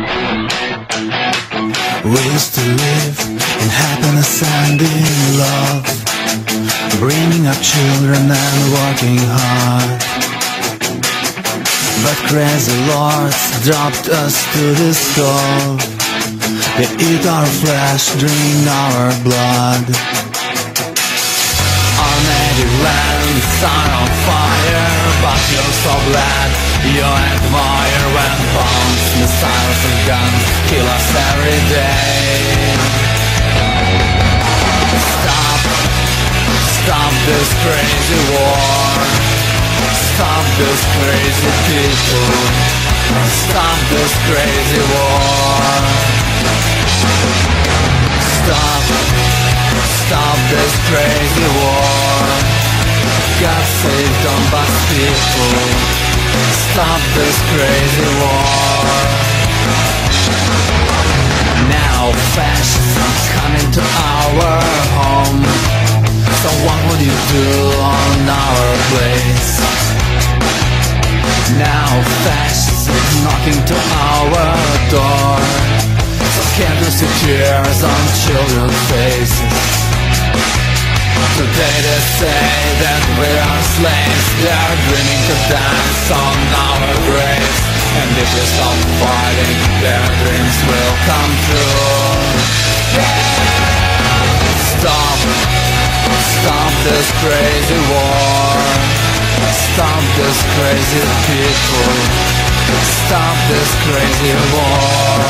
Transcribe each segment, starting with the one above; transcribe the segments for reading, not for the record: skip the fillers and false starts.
We used to live in happiness and in love, bringing up children and working hard. But crazy lords dropped us to the stove. They eat our flesh, drink our blood. Our native lands are on fire, but you're so glad you admire when bombs, missiles and guns kill us every day. Stop this crazy war. Stop this crazy people. Stop this crazy war. Stop this crazy war. God save Donbass people. Stop this crazy war. Now fascists coming to our home. So what would you do on our place? Now fascists knocking to our door. So can't you see tears on children's faces? Today they say that we are slaves. They are dreaming to dance on our graves. And if we stop fighting, their dreams will come true. Stop this crazy war. Stop this crazy people. Stop this crazy war.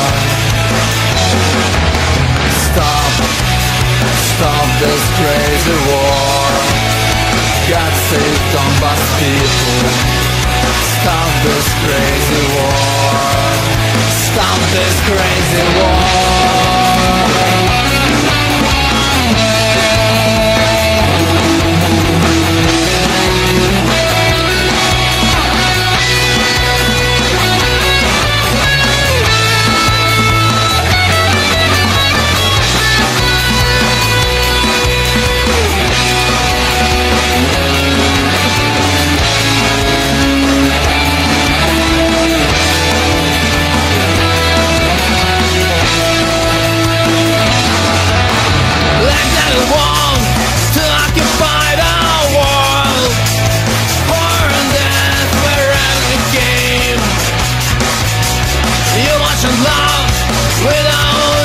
Stop this crazy war. God save Donbass people. Stop this crazy war. Stop this crazy war. Love without